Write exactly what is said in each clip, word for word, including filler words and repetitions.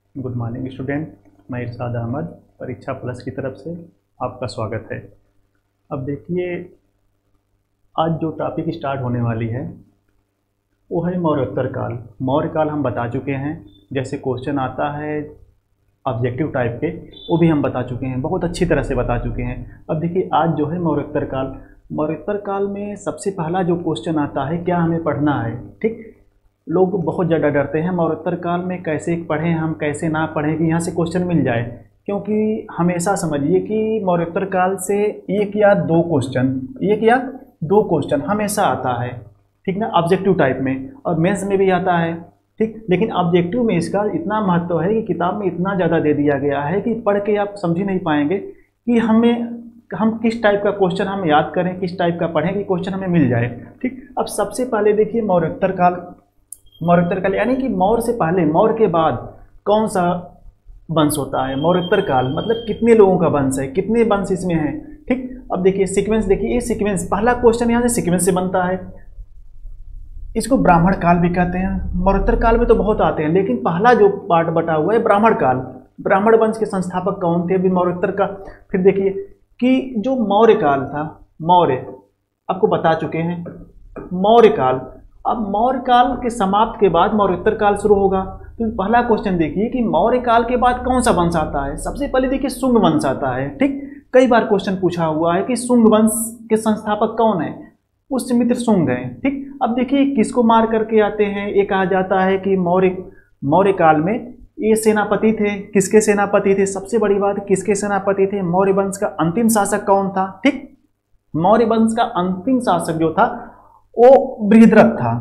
Good morning student, मैं इरशाद अहमद परीक्षा plus की तरफ से आपका स्वागत है। अब देखिए, आज जो टॉपिक स्टार्ट होने वाली है वो है मौर्योत्तर काल। मौर्य काल हम बता चुके हैं, जैसे क्वेश्चन आता है ऑब्जेक्टिव टाइप के वो भी हम बता चुके हैं, बहुत अच्छी तरह से बता चुके हैं। अब देखिए, आज जो है मौर्योत्तर काल। मौर्योत्तर काल में सबसे पहला जो क्वेश्चन आता है, क्या हमें पढ़ना है। ठीक, लोग बहुत ज़्यादा डरते हैं मौर्योत्तर काल में कैसे पढ़ें हम, कैसे ना पढ़ें कि यहाँ से क्वेश्चन मिल जाए। क्योंकि हमेशा समझिए कि मौर्योत्तर काल से एक या दो क्वेश्चन एक या दो क्वेश्चन हमेशा आता है, ठीक ना, ऑब्जेक्टिव टाइप में, और मेंस में भी आता है। ठीक, लेकिन ऑब्जेक्टिव में इसका इतना महत्व है कि किताब में इतना ज़्यादा दे दिया गया है कि पढ़ के आप समझ ही नहीं पाएंगे कि हमें हम किस टाइप का क्वेश्चन हम याद करें, किस टाइप का पढ़ें कि क्वेश्चन हमें मिल जाए। ठीक, अब सबसे पहले देखिए मौर्योत्तर काल। मौर्योत्तर काल यानी कि मौर्य से पहले, मौर्य के बाद कौन सा वंश होता है। मौर्योत्तर काल मतलब कितने लोगों का वंश है, कितने वंश इसमें हैं। ठीक, अब देखिए सीक्वेंस, देखिए ये सीक्वेंस, पहला क्वेश्चन यहाँ से सीक्वेंस से बनता है। इसको ब्राह्मण काल भी कहते हैं। मौर्योत्तर काल में तो बहुत आते हैं, लेकिन पहला जो पार्ट बटा हुआ है ब्राह्मण काल। ब्राह्मण वंश के संस्थापक कौन थे अभी मौर्योत्तर का। फिर देखिए कि जो मौर्य काल था, मौर्य आपको बता चुके हैं मौर्य काल। अब मौर्य काल के समाप्त के बाद मौर्योत्तर काल शुरू होगा। तो पहला क्वेश्चन देखिए कि मौर्य काल के बाद कौन सा वंश आता है। सबसे पहले देखिए शुंग वंश आता है। ठीक, कई बार क्वेश्चन पूछा हुआ है कि शुंग वंश के संस्थापक कौन है, पुष्यमित्र शुंग हैं। ठीक, अब देखिए किसको मार करके आते हैं। ये कहा जाता है कि मौर्य मौर्य काल में ये सेनापति थे। किसके सेनापति थे, सबसे बड़ी बात, किसके सेनापति थे। मौर्य वंश का अंतिम शासक कौन था। ठीक, मौर्य वंश का अंतिम शासक जो था वो बृहद्रथ था।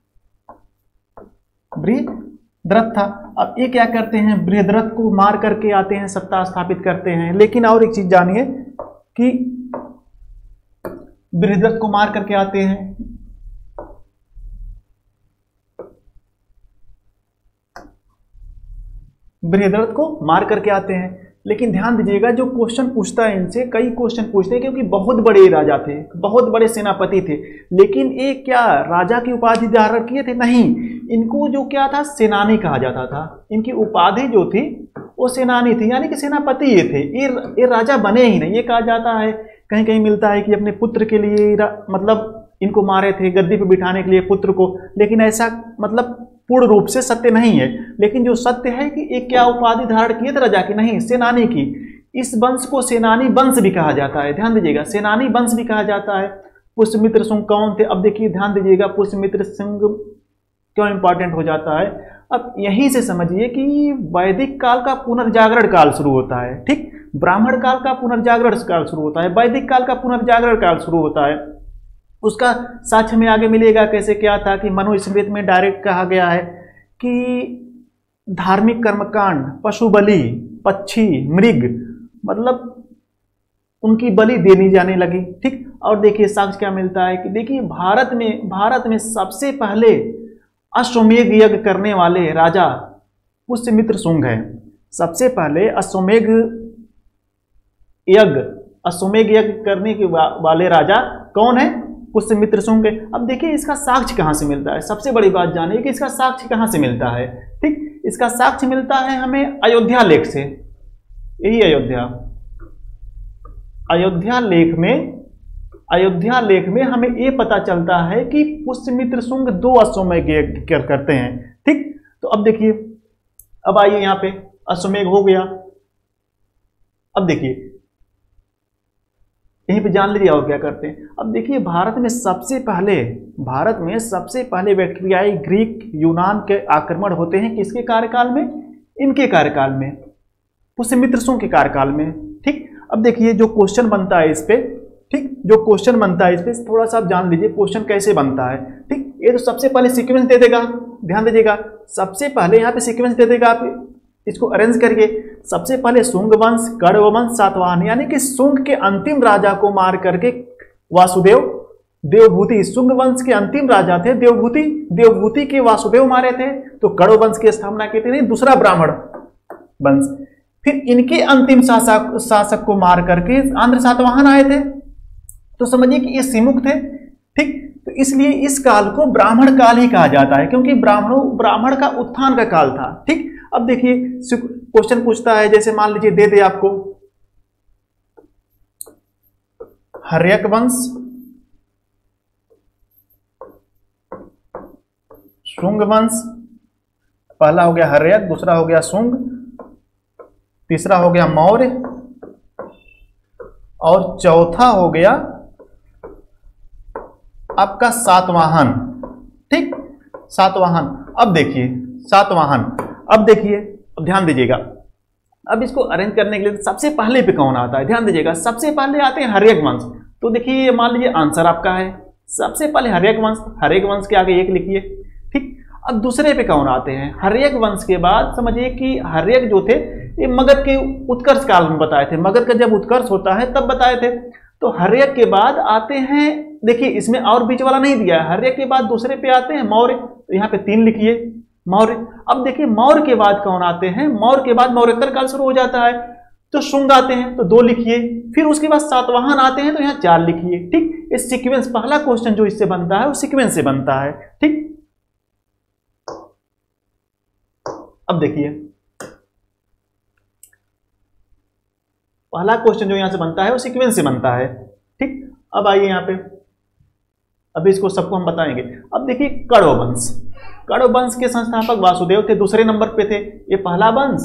बृहद्रथ था। अब ये क्या करते हैं, बृहद्रथ को मार करके आते हैं, सत्ता स्थापित करते हैं। लेकिन और एक चीज जानिए कि बृहद्रथ को मार करके आते हैं, बृहद्रथ को मार करके आते हैं। लेकिन ध्यान दीजिएगा, जो क्वेश्चन पूछता है इनसे, कई क्वेश्चन पूछते हैं क्योंकि बहुत बड़े राजा थे, बहुत बड़े सेनापति थे। लेकिन ये क्या राजा की उपाधि धारण किए थे, नहीं, इनको जो क्या था, सेनानी कहा जाता था। इनकी उपाधि जो थी वो सेनानी थी, यानी कि सेनापति ये थे। ये ये राजा बने ही नहीं। ये कहा जाता है, कहीं कहीं मिलता है कि अपने पुत्र के लिए मतलब इनको मारे थे, गद्दी पे बिठाने के लिए पुत्र को। लेकिन ऐसा मतलब पूर्ण रूप से सत्य नहीं है। लेकिन जो सत्य है कि एक क्या उपाधि धारण किए थे राजा की, नहीं, सेनानी की। इस वंश को सेनानी वंश भी कहा जाता है। ध्यान दीजिएगा, सेनानी वंश भी कहा जाता है। पुष्यमित्र शुंग कौन थे, अब देखिए ध्यान दीजिएगा, पुष्यमित्र शुंग क्यों इंपॉर्टेंट हो जाता है। अब यहीं से समझिए कि वैदिक काल का पुनर्जागरण काल शुरू होता है। ठीक, ब्राह्मण काल का पुनर्जागरण काल शुरू होता है, वैदिक काल का पुनर्जागरण काल शुरू होता है। उसका साक्ष्य में आगे मिलेगा कैसे क्या था कि मनुस्मृति में डायरेक्ट कहा गया है कि धार्मिक कर्मकांड, पशु बलि, पक्षी, मृग, मतलब उनकी बलि देनी जाने लगी। ठीक, और देखिए साक्ष्य क्या मिलता है कि देखिए भारत में भारत में सबसे पहले अश्वमेध यज्ञ करने वाले राजा पुष्यमित्र शुंग हैं। सबसे पहले अश्वमेध यज्ञ अश्वमेध यज्ञ करने के वा, वाले राजा कौन है, पुष्यमित्र शुंग। अब देखिए इसका साक्ष्य कहां से मिलता है। सबसे बड़ी बात जानिए कि इसका साक्ष्य कहां से मिलता है। ठीक, इसका साक्ष्य मिलता है हमें अयोध्या लेख से। यही अयोध्या अयोध्या लेख में अयोध्या लेख में हमें यह पता चलता है कि पुष्यमित्र शुंग दो अश्वमेध यज्ञ करते हैं। ठीक, तो अब देखिए, अब आइए यहां पे अश्वमेध हो गया। अब देखिए यहीं पे जान लीजिए और क्या करते हैं। अब देखिए भारत में सबसे पहले भारत में सबसे पहले बैक्टीरियाई ग्रीक यूनान के आक्रमण होते हैं किसके कार्यकाल में, इनके कार्यकाल में, पुष्यमित्र शुंग के कार्यकाल में। ठीक, अब देखिए जो क्वेश्चन बनता है इस पे, ठीक, जो क्वेश्चन बनता है इस पे थोड़ा सा आप जान लीजिए क्वेश्चन कैसे बनता है। ठीक, ये तो सबसे पहले सीक्वेंस दे देगा। ध्यान दीजिएगा, सबसे पहले यहाँ पे सीक्वेंस दे देगा, आप इसको अरेंज करिए। सबसे पहले शुंग वंश, कण्व वंश, सातवाहन, यानी कि शुंग के अंतिम राजा को मार करके वासुदेव देवभूति, शुंग वंश के अंतिम राजा थे देवभूति, देवभूति के वासुदेव मारे थे, तो कण्व वंश की स्थापना की थी, दूसरा ब्राह्मण वंश। फिर इनके अंतिम शासक शासक को मार करके आंध्र सातवाहन आए थे। तो समझिए कि ये सिमुख थे। ठीक, तो इसलिए इस काल को ब्राह्मण काल ही कहा जाता है, क्योंकि ब्राह्मणों ब्राह्मण का उत्थान का काल था। ठीक, अब देखिए क्वेश्चन पूछता है, जैसे मान लीजिए दे दे आपको हर्यक वंश, शुंग वंश, पहला हो गया हर्यक, दूसरा हो गया शुंग, तीसरा हो गया मौर्य और चौथा हो गया आपका सातवाहन। ठीक, सातवाहन। अब देखिए सातवाहन, अब देखिए अब ध्यान दीजिएगा, अब इसको अरेंज करने के लिए सबसे पहले पे कौन आता है, ध्यान दीजिएगा, सबसे पहले आते हैं हर्यक वंश। तो देखिए मान लीजिए आंसर आपका है सबसे पहले हर्यक वंश, हर्यक वंश के आगे एक लिखिए। ठीक, अब दूसरे पे कौन आते हैं, हर्यक वंश के बाद समझिए कि हर्यक जो थे ये मगध के उत्कर्ष काल में बताए थे, मगध का जब उत्कर्ष होता है तब बताए थे। तो हर्यक के बाद आते हैं, देखिए इसमें और बीच वाला नहीं दिया है, हर्यक के बाद दूसरे पे आते हैं मौर्य, तो यहाँ पे तीन लिखिए मौर्य। अब देखिए मौर्य के बाद कौन आते हैं, मौर्य के बाद मौर्योत्तर काल शुरू हो जाता है, तो शुंग आते हैं तो दो लिखिए, फिर उसके बाद सातवाहन आते हैं तो यहाँ चार लिखिए। ठीक, इस सीक्वेंस, पहला क्वेश्चन जो इससे बनता है वो सीक्वेंस से बनता है। ठीक, अब देखिए पहला क्वेश्चन जो यहां से बनता है वो सीक्वेंस से बनता है। ठीक, अब आइए यहां पे, अभी इसको सबको हम बताएंगे। अब देखिए कण्व वंश, कण्व वंश के संस्थापक वासुदेव थे, दूसरे नंबर पे थे। ये पहला वंश,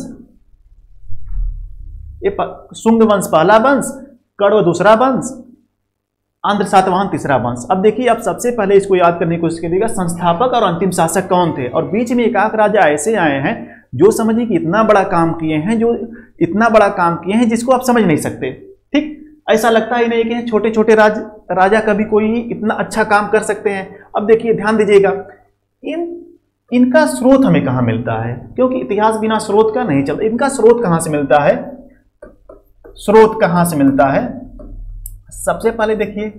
ये शुंग वंश पहला वंश, कण्व दूसरा वंश, आंध्र सातवाहन तीसरा वंश। अब देखिए आप सबसे पहले इसको याद करने की कोशिश करिएगा, संस्थापक और अंतिम शासक कौन थे, और बीच में एकाक राजा ऐसे आए हैं जो समझिए कि इतना बड़ा काम किए हैं, जो इतना बड़ा काम किए हैं जिसको आप समझ नहीं सकते। ठीक, ऐसा लगता ही नहीं कि छोटे छोटे राज राजा कभी कोई इतना अच्छा काम कर सकते हैं। अब देखिए ध्यान दीजिएगा, इन इनका स्रोत हमें कहाँ मिलता है, क्योंकि इतिहास बिना स्रोत का नहीं चलता। इनका स्रोत कहाँ से मिलता है, स्रोत कहाँ से मिलता है, सबसे पहले देखिए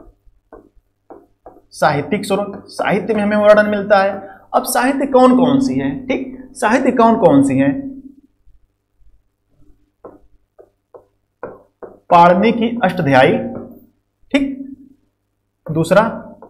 साहित्यिक स्रोत, साहित्य में हमें वर्णन मिलता है। अब साहित्य कौन कौन सी है, ठीक, साहित्य कौन कौन सी हैं, पाणिनि की अष्टाध्यायी, ठीक, दूसरा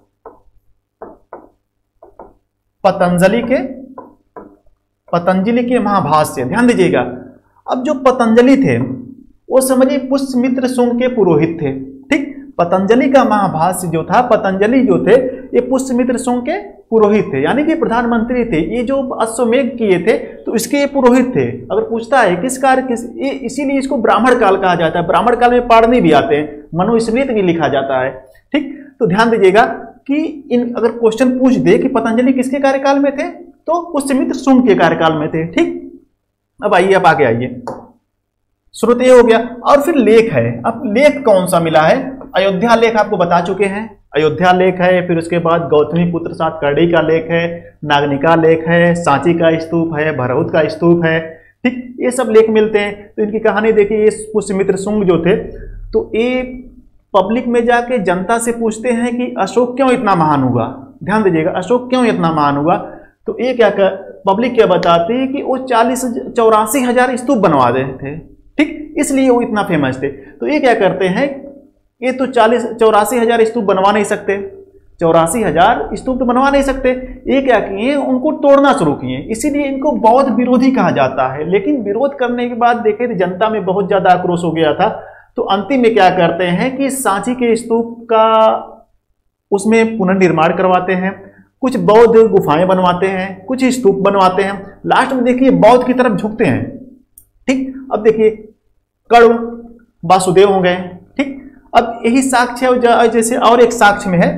पतंजलि के पतंजलि के महाभाष्य। ध्यान दीजिएगा, अब जो पतंजलि थे वो समझिए पुष्यमित्र शुंग के पुरोहित थे। ठीक, पतंजलि का महाभाष्य जो था, पतंजलि जो थे ये पुष्यमित्र शुंग के पुरोहित थे, यानी कि प्रधानमंत्री थे। ये जो अश्वमेघ किए थे तो इसके ये पुरोहित थे। अगर पूछता है किस कार्य किस, ये इसीलिए इसको ब्राह्मण काल कहा जाता है। ब्राह्मण काल में पाणिनि भी आते हैं, मनुस्मृति भी लिखा जाता है। ठीक, तो ध्यान दीजिएगा कि इन अगर क्वेश्चन पूछ दे कि पतंजलि किसके कार्यकाल में थे, तो पुष्यमित्र शुंग के कार्यकाल में थे। ठीक, अब आइए, अब आगे आइए, स्रोत ये हो गया। और फिर लेख है, अब लेख कौन सा मिला है, अयोध्या लेख आपको बता चुके हैं, अयोध्या लेख है, फिर उसके बाद गौतमी पुत्र सातकर्णी का लेख है, नागनिका लेख है, सांची का स्तूप है, भरहुत का स्तूप है। ठीक, ये सब लेख मिलते हैं। तो इनकी कहानी देखिए, ये पुष्यमित्र शुंग जो थे तो ये पब्लिक में जाके जनता से पूछते हैं कि अशोक क्यों इतना महान हुआ। ध्यान दीजिएगा, अशोक क्यों इतना महान हुआ, तो ये क्या कर पब्लिक क्या बताते हैं कि वो चालीस चौरासी हजार स्तूप बनवा रहे थे। ठीक, इसलिए वो इतना फेमस थे। तो ये क्या करते हैं, ये तो चालीस चौरासी हजार स्तूप बनवा नहीं सकते, चौरासी हजार स्तूप तो बनवा नहीं सकते। ये क्या किए, उनको तोड़ना शुरू किए, इसीलिए इनको बौद्ध विरोधी कहा जाता है। लेकिन विरोध करने के बाद देखे तो जनता में बहुत ज्यादा आक्रोश हो गया था, तो अंतिम में क्या करते हैं कि सांची के स्तूप का उसमें पुनर्निर्माण करवाते हैं, कुछ बौद्ध गुफाएं बनवाते हैं, कुछ स्तूप बनवाते हैं, लास्ट में देखिए बौद्ध की तरफ झुकते हैं। ठीक, अब देखिए कण्व वासुदेव हो गए। ठीक, अब यही साक्ष्य है, जैसे और एक साक्ष्य में है।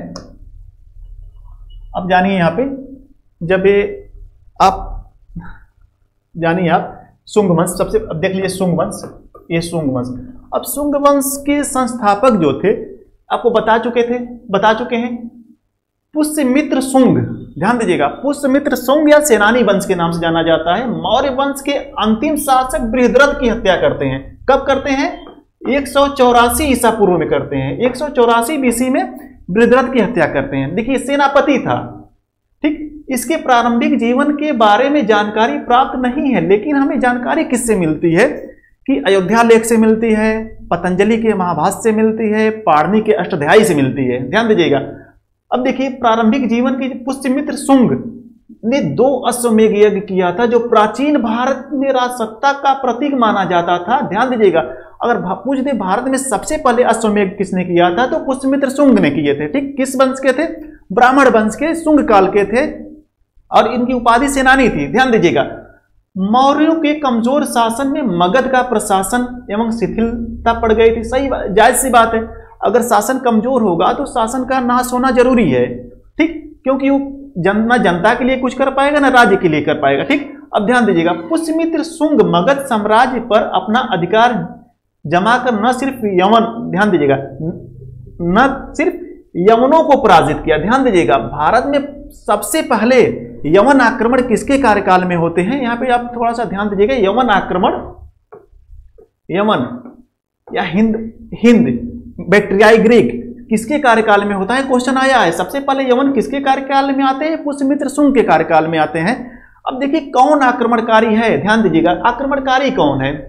अब जानिए यहां पे, जब ये आप जानिए आप शुंग वंश, सबसे अब देख लीजिए शुंग वंश, ये शुंग वंश। अब शुंग वंश के संस्थापक जो थे आपको बता चुके थे बता चुके हैं पुष्यमित्र शुंग। ध्यान दीजिएगा, पुष्यमित्र शुंग या सेनानी वंश के नाम से जाना जाता है। मौर्य वंश के अंतिम शासक बृहद्रथ की हत्या करते हैं। कब करते हैं, एक सौ चौरासी ईसा पूर्व में करते हैं, एक सौ चौरासी बीसी में बृहद्रथ की हत्या करते हैं। देखिए सेनापति था। ठीक, इसके प्रारंभिक जीवन के बारे में जानकारी प्राप्त नहीं है, लेकिन हमें जानकारी किससे मिलती है कि अयोध्या लेख से मिलती है, पतंजलि के महाभाष्य से मिलती है, पाणिनि के अष्टाध्यायी से मिलती है। ध्यान दीजिएगा, अब देखिए प्रारंभिक जीवन की पुष्यमित्र शुंग ने दो अश्वमेध यज्ञ किया था, जो प्राचीन भारत में राजसत्ता का प्रतीक माना जाता था। ध्यान दीजिएगा, अगर पूछते भारत में सबसे पहले अश्वमेध किसने किया था, तो पुष्यमित्र शुंग ने किए थे। ठीक, किस वंश के थे? ब्राह्मण वंश के, शुंग काल के थे, और इनकी उपाधि सेनानी थी। ध्यान दीजिएगा, मौर्यों के कमजोर शासन में मगध का प्रशासन एवं शिथिलता पड़ गई थी। सही, जायज सी बात है, अगर शासन कमजोर होगा तो शासन का नाश होना जरूरी है। ठीक, क्योंकि वो जन, ना जनता के लिए कुछ कर पाएगा ना राज्य के लिए कर पाएगा। ठीक, अब ध्यान दीजिएगा, पुष्यमित्र शुंग मगध साम्राज्य पर अपना अधिकार जमाकर न सिर्फ यवन, ध्यान दीजिएगा, न सिर्फ यवनों को पराजित किया। ध्यान दीजिएगा, भारत में सबसे पहले यवन आक्रमण किसके कार्यकाल में होते हैं? यहां पे आप थोड़ा सा ध्यान दीजिएगा, यवन आक्रमण, यवन या हिंद हिंद बैक्ट्रियाई ग्रीक किसके कार्यकाल में होता है? क्वेश्चन आया है। सबसे पहले यवन किसके कार्यकाल में आते हैं? पुष्यमित्र शुंग के कार्यकाल में आते हैं। अब देखिए कौन आक्रमणकारी है, ध्यान दीजिएगा, आक्रमणकारी कौन है?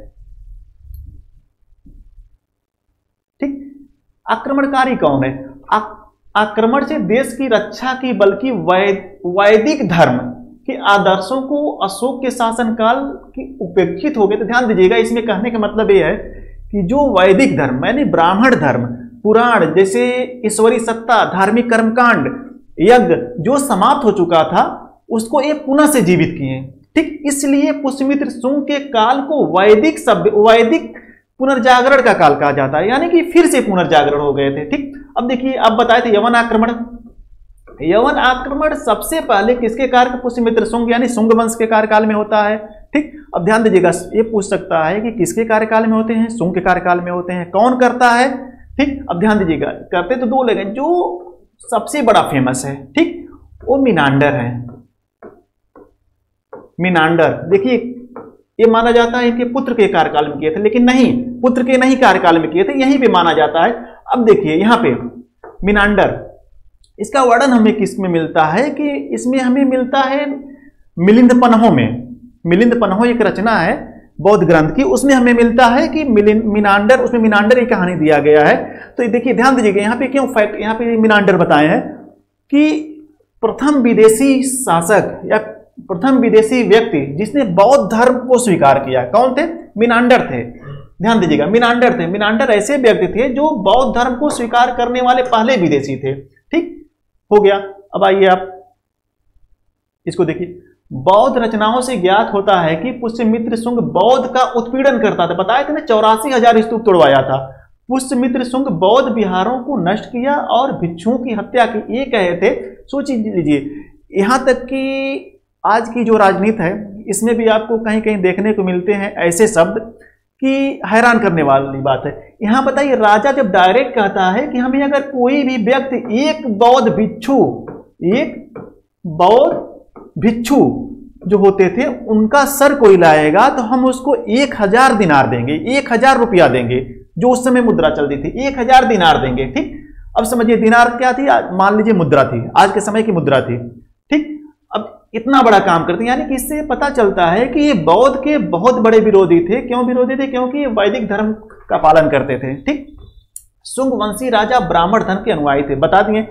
ठीक, आक्रमणकारी कौन है? आक्रमण से देश की रक्षा की बल्कि वैदिक धर्म के आदर्शों को अशोक के शासनकाल की उपेक्षित हो गए। तो ध्यान दीजिएगा, इसमें कहने का मतलब यह है कि जो वैदिक धर्म यानी ब्राह्मण धर्म, पुराण जैसे ईश्वरी सत्ता, धार्मिक कर्मकांड, यज्ञ जो समाप्त हो चुका था, उसको ये पुनः से जीवित किए। ठीक, इसलिए पुष्यमित्र शुंग के काल को वैदिक सभ्य वैदिक पुनर्जागरण का काल कहा जाता है, यानी कि फिर से पुनर्जागरण हो गए थे। ठीक, अब देखिए, अब बताए थे यवन आक्रमण। यवन आक्रमण सबसे पहले किसके कार्य? पुष्यमित्र शुंग यानी शुंग वंश के कार्यकाल में होता है। ठीक, अब ध्यान दीजिएगा, ये पूछ सकता है कि किसके कार्यकाल में होते हैं? शुंग के कार्यकाल में होते हैं। कौन करता है? ठीक, अब ध्यान दीजिएगा, करते तो दो लेकिन जो सबसे बड़ा फेमस है, ठीक, वो मिनांडर है। मिनांडर, देखिए ये माना जाता है इनके पुत्र के कार्यकाल में किए थे, लेकिन नहीं, पुत्र के नहीं कार्यकाल में किए थे, यहीं पे माना जाता है। अब देखिए यहाँ पे मिनांडर, इसका वर्णन हमें किस में मिलता है? कि इसमें हमें मिलता है मिलिंद पन्हों में। मिलिंद पन्हों एक रचना है बौद्ध ग्रंथ की, उसमें हमें मिलता है कि मिनांडर, उसमें मिनांडर की कहानी दिया गया है। तो देखिए ध्यान दीजिएगा, यहाँ पे क्यों फैक्ट, यहाँ पे मिनांडर बताए हैं कि प्रथम विदेशी शासक या प्रथम विदेशी व्यक्ति जिसने बौद्ध धर्म को स्वीकार किया, कौन थे? मिनांडर थे। ध्यान दीजिएगा, मिनांडर थे। मिनांडर ऐसे व्यक्ति थे जो बौद्ध धर्म को स्वीकार करने वाले पहले विदेशी थे। ठीक हो गया। अब आइए आप इसको देखिए, बौद्ध रचनाओं से ज्ञात होता है कि पुष्यमित्र शुंग बौद्ध का उत्पीड़न करता था। बताया था ना, चौरासी हजार स्तूप तोड़वाया था। पुष्यमित्र शुंग बौद्ध विहारों को नष्ट किया और भिक्षुओं की हत्या की, ये कहे थे। सोच लीजिए, यहां तक कि आज की जो राजनीति है इसमें भी आपको कहीं कहीं देखने को मिलते हैं ऐसे शब्द कि हैरान करने वाली बात है। यहां बताइए, राजा जब डायरेक्ट कहता है कि हमें अगर कोई भी व्यक्ति एक बौद्ध भिक्षु, एक बौद्ध भिक्षु जो होते थे उनका सर कोई लाएगा तो हम उसको एक हजार दिनार देंगे, एक हजार रुपया देंगे, जो उस समय मुद्रा चलती थी, एक हजार दिनार देंगे। ठीक, अब समझिए दिनार क्या थी, मान लीजिए मुद्रा थी, आज के समय की मुद्रा थी। ठीक, अब इतना बड़ा काम करते हैं, यानी कि इससे पता चलता है कि ये बौद्ध के बहुत बड़े विरोधी थे। क्यों विरोधी थे? क्योंकि ये वैदिक धर्म का पालन करते थे। ठीक, शुंग वंशी राजा ब्राह्मण धर्म के अनुयायी थे, बता दिए।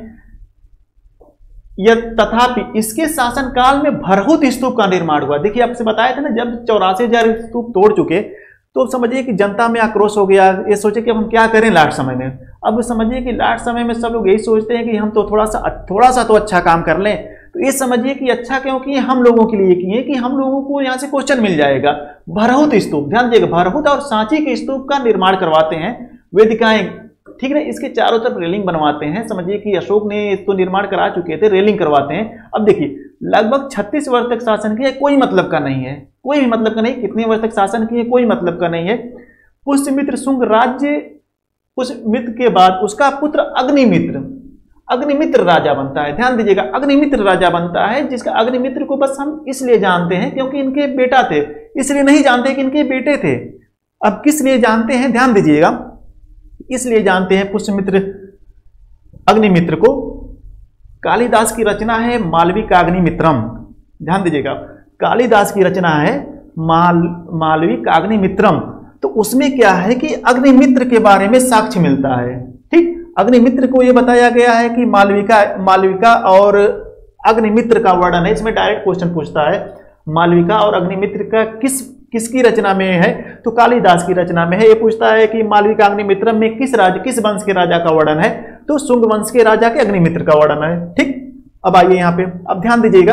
यह तथापि इसके शासनकाल में भरहुत स्तूप का निर्माण हुआ। देखिए आपसे बताया था ना, जब चौरासी हजार स्तूप तोड़ चुके तो समझिए कि जनता में आक्रोश हो गया। ये सोचे कि अब हम क्या करें लास्ट समय में। अब समझिए कि लास्ट समय में सब लोग यही सोचते हैं कि हम तो थोड़ा सा थोड़ा सा तो अच्छा काम कर लें। तो ये समझिए कि अच्छा क्यों किए, हम लोगों के लिए किए कि हम लोगों को यहाँ से क्वेश्चन मिल जाएगा। भरहुत स्तूप, ध्यान दीजिएगा, भरहुत और सांची के स्तूप का निर्माण करवाते हैं वेदिकाएं। ठीक है, इसके चारों तरफ रेलिंग बनवाते हैं। समझिए कि अशोक ने इसको निर्माण करा चुके थे, रेलिंग करवाते हैं। अब देखिए, लगभग छत्तीस वर्ष तक शासन किया, कोई मतलब का नहीं है, कोई भी मतलब का नहीं। कितने वर्ष तक शासन किए, कोई मतलब का नहीं है। पुष्यमित्र शुंग राज्य, पुष्यमित्र के बाद उसका पुत्र अग्निमित्र, अग्निमित्र राजा बनता है। ध्यान दीजिएगा, अग्निमित्र राजा बनता है, जिसका अग्निमित्र को बस हम इसलिए जानते हैं क्योंकि इनके बेटा थे, इसलिए नहीं जानते कि इनके बेटे थे। अब किस लिए जानते हैं, ध्यान दीजिएगा, इसलिए जानते हैं पुष्यमित्र अग्निमित्र को। कालिदास की रचना है मालविकाग्निमित्रम। ध्यान दीजिएगा, कालिदास की रचना है माल मालविकाग्निमित्रम। तो उसमें क्या है कि अग्निमित्र के बारे में साक्ष्य मिलता है। ठीक, अग्निमित्र को यह बताया गया है कि मालविका मालविका और अग्निमित्र का वर्णन है। इसमें डायरेक्ट क्वेश्चन पूछता है मालविका और अग्निमित्र का किस किसकी रचना में है, तो कालिदास की रचना में है। ये पूछता है कि मालविका अग्निमित्रम में किस राज किस वंश के राजा का वर्णन है, तो शुंग वंश के राजा के अग्निमित्र का वर्णन है। ठीक, अब आइए यहां पे, अब ध्यान दीजिएगा।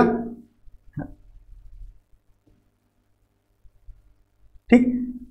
ठीक,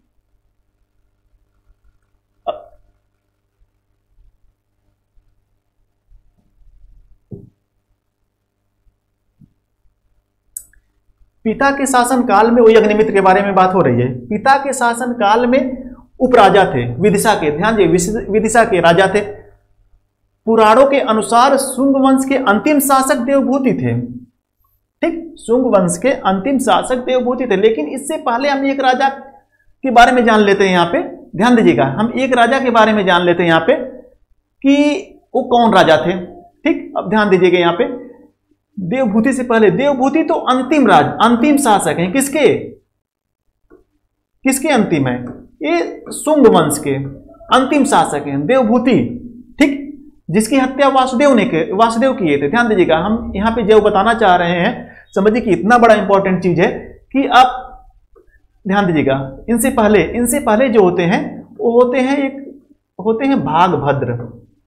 पिता के शासन काल में, वही अग्निमित्र के बारे में बात हो रही है। पिता के शासन काल में उपराजा थे विदिशा के, ध्यान दीजिए, विदिशा के राजा थे। पुराणों के अनुसार शुंग वंश के अंतिम शासक देवभूति थे। ठीक, शुंग वंश के अंतिम शासक देवभूति थे। लेकिन इससे पहले हम एक राजा के बारे में जान लेते हैं। यहाँ पे ध्यान दीजिएगा, हम एक राजा के बारे में जान लेते हैं यहाँ पे कि वो कौन राजा थे। ठीक, अब ध्यान दीजिएगा यहाँ पे, देवभूति से पहले, देवभूति तो अंतिम राज अंतिम शासक हैं। किसके किसके अंतिम है? ये शुंग वंश के अंतिम शासक हैं देवभूति। ठीक, जिसकी हत्या वासुदेव ने के वासुदेव किए थे। ध्यान दीजिएगा, हम यहाँ पे जो बताना चाह रहे हैं, समझिए कि इतना बड़ा इंपॉर्टेंट चीज है कि आप ध्यान दीजिएगा। इनसे पहले इनसे पहले जो होते हैं वो होते हैं एक होते हैं भागभद्र।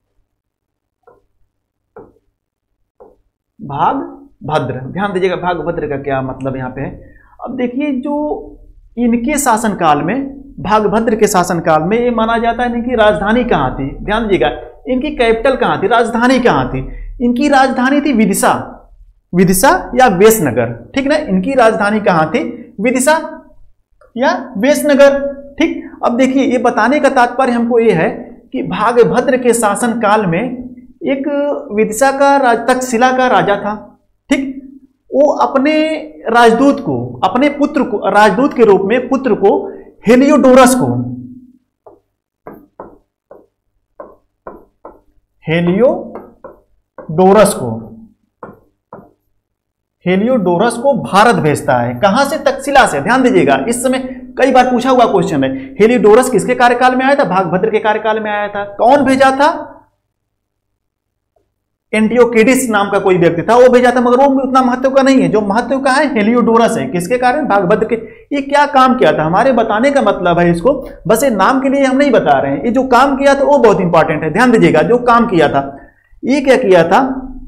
भागभद्र, ध्यान दीजिएगा, भागभद्र का क्या मतलब यहाँ पे है। अब देखिए, जो इनके शासनकाल में, भागभद्र के शासनकाल में ये माना जाता है इनकी राजधानी कहाँ थी। ध्यान दीजिएगा, इनकी कैपिटल कहाँ थी, राजधानी कहाँ थी? इनकी राजधानी थी विदिशा, विदिशा या वेशनगर। ठीक ना, इनकी राजधानी कहाँ थी? विदिशा या वेशनगर। ठीक, अब देखिए, ये बताने का तात्पर्य हमको ये है कि भागभद्र के शासन काल में एक विदिशा का राज तक्षशिला का राजा था। ठीक, वो अपने राजदूत को, अपने पुत्र को, राजदूत के रूप में पुत्र को, हेलियोडोरस को हेलियोडोरस को हेलियोडोरस को भारत भेजता है। कहां से? तक्षशिला से। ध्यान दीजिएगा, इस समय कई बार पूछा हुआ क्वेश्चन है। हेलियोडोरस किसके कार्यकाल में आया था? भागभद्र के कार्यकाल में आया था। कौन भेजा था? एंटियोकेडिस नाम का कोई व्यक्ति था, वो भेजा था, मगर वो उतना महत्व का नहीं है। जो महत्व का है हेलियोडोरस है। किसके कारण? भागभद्र के। ये क्या काम किया था? हमारे बताने का मतलब है इसको, बस ये नाम के लिए हम नहीं बता रहे हैं। ये जो काम किया था वो बहुत इंपॉर्टेंट है। ध्यान दीजिएगा, जो काम किया था, ये क्या किया था?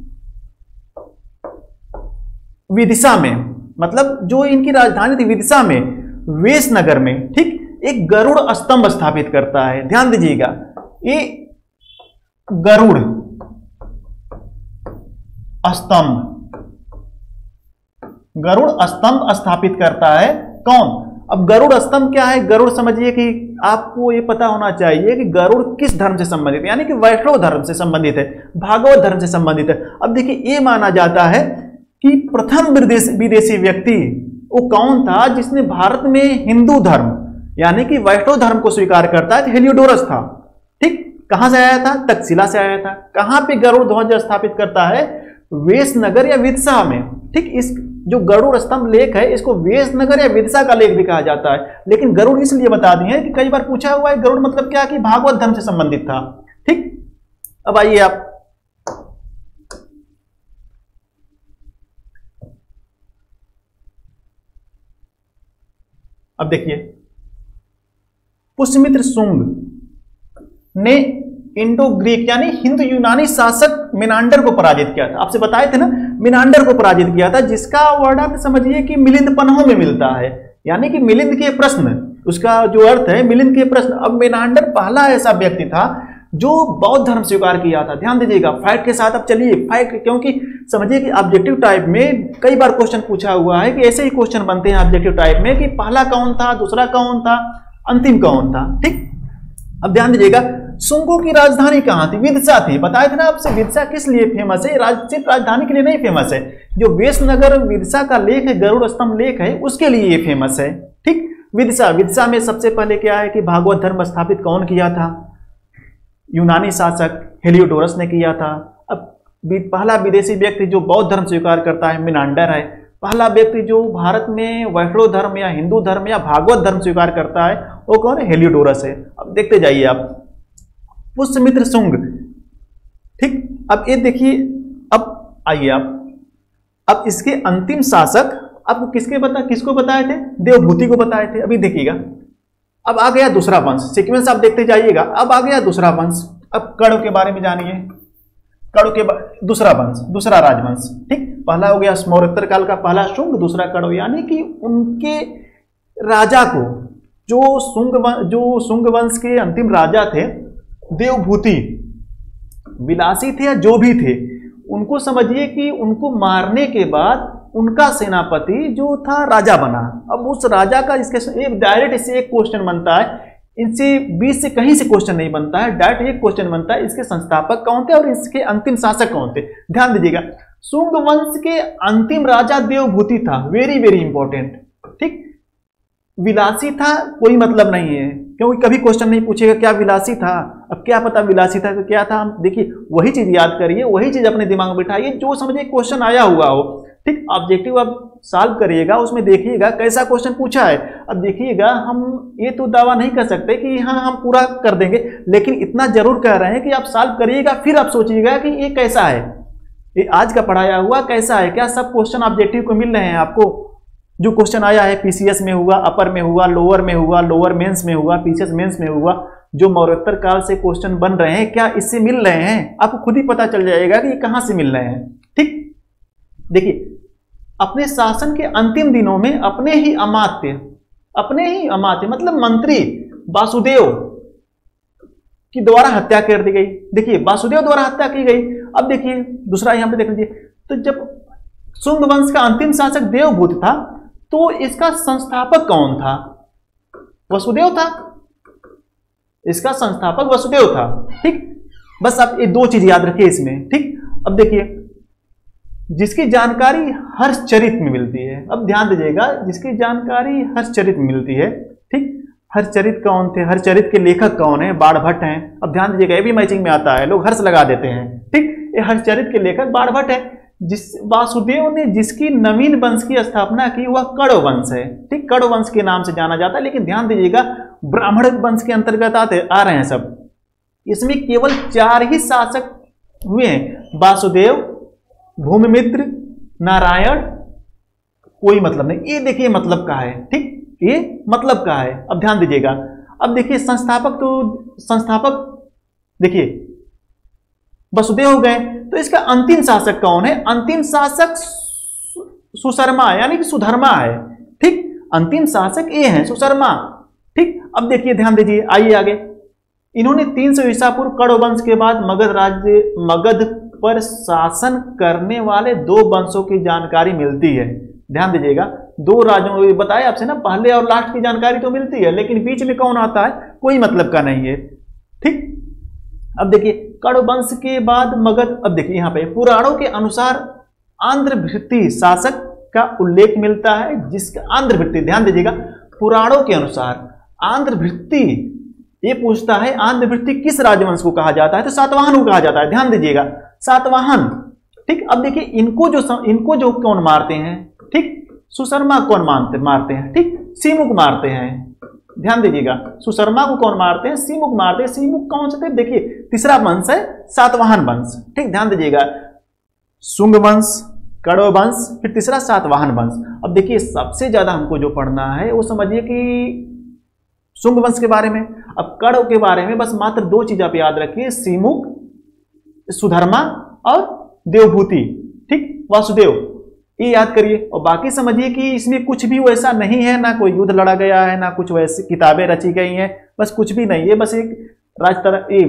विदिशा में, मतलब जो इनकी राजधानी थी विदिशा में, वेशनगर में, ठीक, एक गरुड़ स्तंभ स्थापित करता है। ध्यान दीजिएगा, ये गरुड़ स्तंभ गरुड़ स्तंभ स्थापित करता है। कौन? अब गरुड़ स्तंभ क्या है? गरुड़ समझिए कि आपको ये पता होना चाहिए कि गरुड़ किस धर्म से संबंधित है, यानी कि वैष्णव धर्म से संबंधित है, भागवत धर्म से संबंधित है। अब देखिए, ये माना जाता है कि प्रथम विदेश, विदेशी व्यक्ति वो कौन था जिसने भारत में हिंदू धर्म यानी कि वैष्णव धर्म को स्वीकार करता है? तो हेलियोडोरस था। ठीक, कहां से आया था? तक्षशिला से आया था। कहां पे गरुड़ ध्वज स्थापित करता है? वेशनगर या विदिशा में। ठीक, इस जो गरुड़ स्तंभ लेख है इसको वेशनगर या विदिशा का लेख भी कहा जाता है। लेकिन गरुड़ इसलिए बता दिए कि कई बार पूछा हुआ है गरुड़ मतलब क्या, कि भागवत धर्म से संबंधित था। ठीक, अब आइए आप, अब देखिए, पुष्यमित्र शुंग ने इंडो ग्रीक यानी हिंदू यूनानी शासक मिनांडर को पराजित किया था। आपसे बताए थे ना, मिनांडर को पराजित किया था, जिसका वर्णन समझिए कि मिलिंद पन्हों में मिलता है, यानी कि मिलिंद के प्रश्न, उसका जो अर्थ है मिलिंद के प्रश्न। अब मिनांडर पहला ऐसा व्यक्ति था जो बौद्ध धर्म स्वीकार किया था। ध्यान दीजिएगा, फैक्ट के साथ। अब चलिए फैक्ट, क्योंकि समझिए कि ऑब्जेक्टिव टाइप में कई बार क्वेश्चन पूछा हुआ है कि ऐसे ही क्वेश्चन बनते हैं ऑब्जेक्टिव टाइप में कि पहला कौन था, दूसरा कौन था, अंतिम कौन था। ठीक, अब ध्यान दीजिएगा, शुंगों की राजधानी कहां थी? विदिशा थी। बताए थे ना आपसे, विदिशा किस लिए फेमस है? राज, सिर्फ राजधानी के लिए नहीं फेमस है, जो वेशनगर विदिशा का लेख है, गरुड़ स्तंभ लेख है, उसके लिए ये फेमस है। ठीक, विदिशा विदिशा में सबसे पहले क्या है कि भागवत धर्म स्थापित कौन किया था? यूनानी शासक हेलियोडोरस ने किया था। अब पहला विदेशी व्यक्ति जो बौद्ध धर्म स्वीकार करता है मिनांडर है। पहला व्यक्ति जो भारत में वैष्णव धर्म या हिंदू धर्म या भागवत धर्म स्वीकार करता है वो कौन है? हेलियोडोरस है। अब देखते जाइए आप, पुष्यमित्र शुंग। ठीक, अब ये देखिए, अब आइए आप, अब इसके अंतिम शासक आपको किसके बता किसको बताए थे? देवभूति को बताए थे। अभी देखिएगा, अब आ गया दूसरा वंश, सीक्वेंस आप देखते जाइएगा। अब आ गया दूसरा वंश। अब कण्व के बारे में जानिए। कण्व के दूसरा वंश, दूसरा राजवंश, ठीक। पहला हो गया मौर्योत्तर काल का पहला शुंग, दूसरा कण्व, यानी कि उनके राजा को, जो शुंग जो शुंग वंश के अंतिम राजा थे देवभूति, विलासी थे या जो भी थे, उनको समझिए कि उनको मारने के बाद उनका सेनापति जो था राजा बना। अब उस राजा का इसके एक डायरेक्ट इससे एक क्वेश्चन बनता है, इनसे बीच से कहीं से क्वेश्चन नहीं बनता है, डायरेक्ट एक क्वेश्चन बनता है, इसके संस्थापक कौन थे और इसके अंतिम शासक कौन थे? ध्यान दीजिएगा, शुंग वंश के अंतिम राजा देवभूति था, वेरी वेरी इंपॉर्टेंट, ठीक। विलासी था कोई मतलब नहीं है, क्योंकि कभी क्वेश्चन नहीं पूछेगा क्या विलासी था। अब क्या पता विलासी था तो क्या था, हम देखिए वही चीज याद करिए, वही चीज अपने दिमाग में बिठाइए जो समझे क्वेश्चन आया हुआ हो, ठीक। ऑब्जेक्टिव आप सॉल्व करिएगा, उसमें देखिएगा कैसा क्वेश्चन पूछा है। अब देखिएगा, हम ये तो दावा नहीं कर सकते कि हाँ हम पूरा कर देंगे, लेकिन इतना जरूर कह रहे हैं कि आप सॉल्व करिएगा, फिर आप सोचिएगा कि ये कैसा है, ये आज का पढ़ाया हुआ कैसा है, क्या सब क्वेश्चन ऑब्जेक्टिव को मिल रहे हैं आपको? जो क्वेश्चन आया है पीसीएस में हुआ, अपर में हुआ, लोअर में हुआ, लोअर मेंस में हुआ, पीसीएस मेंस में हुआ, जो मौर्योत्तर काल से क्वेश्चन बन रहे हैं, क्या इससे मिल रहे हैं? आपको खुद ही पता चल जाएगा कि ये कहां से मिल रहे हैं, ठीक। देखिए, अपने शासन के अंतिम दिनों में अपने ही अमात्य अपने ही अमात्य मतलब मंत्री वासुदेव की द्वारा हत्या कर दी गई। देखिए, वासुदेव द्वारा हत्या की गई। अब देखिए दूसरा यहां पे देख लीजिए, तो जब शुंग वंश का अंतिम शासक देवभूति था, तो इसका संस्थापक कौन था? वसुदेव था, इसका संस्थापक वसुदेव था, ठीक। बस आप ये दो चीज याद रखिए इसमें, ठीक। अब देखिए, जिसकी जानकारी हर्षचरित में मिलती है, अब ध्यान दीजिएगा, जिसकी जानकारी हर्षचरित में मिलती है, ठीक। हर्षचरित कौन थे? हर्षचरित के लेखक कौन है? बाणभट्ट हैं। अब ध्यान दीजिएगा, ये भी मैचिंग में आता है, लोग हर्ष लगा देते हैं, ठीक। ये हर्षचरित के लेखक बाणभट्ट है। जिस वासुदेव ने जिसकी नवीन वंश की स्थापना की वह कण्व वंश है, ठीक। कण्व वंश के नाम से जाना जाता है, लेकिन ध्यान दीजिएगा ब्राह्मण वंश के अंतर्गत आते आ रहे हैं सब। इसमें केवल चार ही शासक हुए हैं, वासुदेव, भूमिमित्र, नारायण, कोई मतलब नहीं। ये देखिए मतलब का है, ठीक, ये मतलब का है। अब ध्यान दीजिएगा, अब देखिए संस्थापक, तो संस्थापक देखिए वसुदेव हो गए, तो इसका अंतिम शासक कौन है? अंतिम शासक सुशर्मा यानी कि सुधर्मा है, ठीक। अंतिम शासक ये है सुशर्मा, ठीक। अब देखिए ध्यान दीजिए, आइए आगे। इन्होंने तीन सौ ईसा पूर्व कण्व वंश के बाद मगध राज्य मगध पर शासन करने वाले दो वंशों की जानकारी मिलती है। ध्यान दीजिएगा, दो राज्यों बताया आपसे ना, पहले और लास्ट की जानकारी तो मिलती है, लेकिन बीच में कौन आता है कोई मतलब का नहीं है, ठीक। अब देखिए, कण्व वंश के बाद मगध, अब देखिए यहाँ पे पुराणों के अनुसार आंध्रभृत्ति शासक का उल्लेख मिलता है, जिसका आंध्रभृत्ति, ध्यान दीजिएगा, पुराणों के अनुसार आंध्रभृत्ति, ये पूछता है आंध्रभृत्ति किस राजवंश को कहा जाता है, तो सातवाहन को कहा जाता है। ध्यान दीजिएगा, सातवाहन, ठीक। अब देखिए, इनको जो इनको जो कौन मारते हैं, ठीक, सुशर्मा कौन मारते मारते हैं, ठीक, सीमुक मारते हैं। ध्यान दीजिएगा, सुशर्मा को कौन मारते हैं? सीमुक मारते हैं। सीमुक कौन से थे? देखिए, तीसरा वंश है सातवाहन वंश, ठीक। ध्यान दीजिएगा, शुंग वंश, कण्व वंश, फिर तीसरा सातवाहन वंश। अब देखिए, सबसे ज्यादा हमको जो पढ़ना है वो समझिए कि शुंग वंश के बारे में। अब कण्व के बारे में बस मात्र दो चीज आप याद रखिए, सीमुक, सुधर्मा और देवभूति, ठीक, वासुदेव, ये याद करिए। और बाकी समझिए कि इसमें कुछ भी वैसा नहीं है, ना कोई युद्ध लड़ा गया है, ना कुछ वैसी किताबें रची गई हैं, बस कुछ भी नहीं है, बस एक राजतर ये